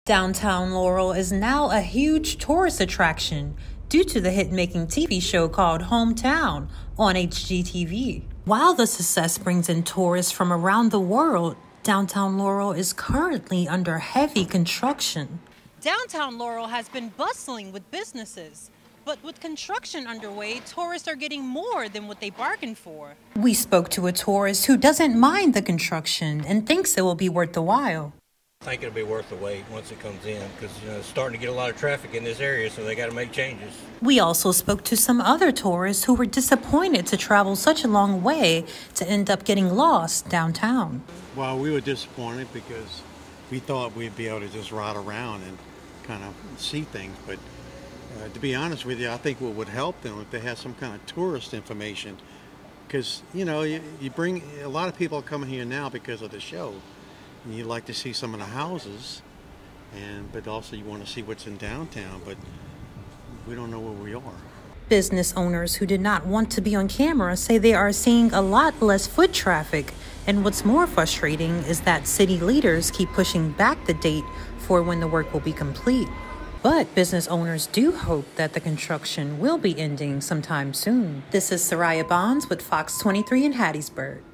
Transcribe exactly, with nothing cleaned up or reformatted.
Downtown Laurel is now a huge tourist attraction due to the hit-making T V show called Hometown on H G T V. While the success brings in tourists from around the world, Downtown Laurel is currently under heavy construction. Downtown Laurel has been bustling with businesses, but with construction underway, tourists are getting more than what they bargained for. We spoke to a tourist who doesn't mind the construction and thinks it will be worth the while. I think it'll be worth the wait once it comes in because you know, it's starting to get a lot of traffic in this area, so they got to make changes. We also spoke to some other tourists who were disappointed to travel such a long way to end up getting lost downtown. Well, we were disappointed because we thought we'd be able to just ride around and kind of see things, but uh, to be honest with you, I think what would help them if they had some kind of tourist information, because you know you, you bring a lot of people are coming here now because of the show. And you'd like to see some of the houses, and but also you want to see what's in downtown, but we don't know where we are. Business owners who did not want to be on camera say they are seeing a lot less foot traffic, and what's more frustrating is that city leaders keep pushing back the date for when the work will be complete. But business owners do hope that the construction will be ending sometime soon. This is Soraya Bonds with Fox twenty-three in Hattiesburg.